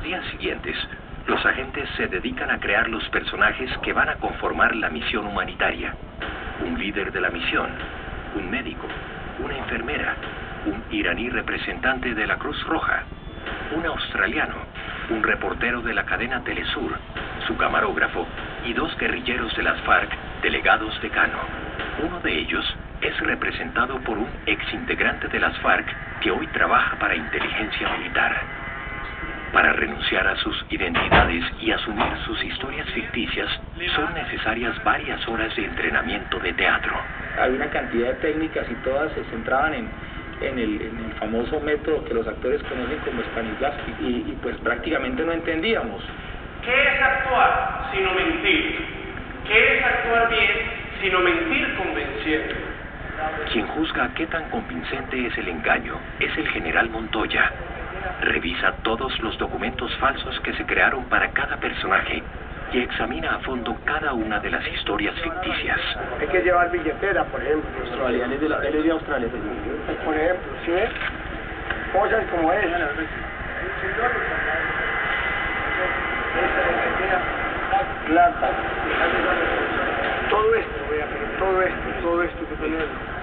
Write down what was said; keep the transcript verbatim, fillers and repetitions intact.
días siguientes, los agentes se dedican a crear los personajes que van a conformar la misión humanitaria. Un líder de la misión, un médico, una enfermera, un iraní representante de la Cruz Roja, un australiano, un reportero de la cadena Telesur, su camarógrafo y dos guerrilleros de las FARC, delegados de Cano. Uno de ellos es representado por un exintegrante de las FARC que hoy trabaja para inteligencia militar. Para renunciar a sus identidades y asumir sus historias ficticias, son necesarias varias horas de entrenamiento de teatro. Hay una cantidad de técnicas y todas se centraban en, en, el, en el famoso método que los actores conocen como Stanislavski y, y pues prácticamente no entendíamos. ¿Qué es actuar sino mentir? ¿Qué es actuar bien sino mentir convenciendo? Quien juzga qué tan convincente es el engaño es el general Montoya. Revisa todos los documentos falsos que se crearon para cada personaje y examina a fondo cada una de las historias ficticias. Hay que llevar billetera, por ejemplo. Australia, él es de, la, él es de Australia. Por ejemplo, ¿sí ves? Cosas como esas. Plata. Todo esto, vea, pero todo esto, todo esto que tenemos.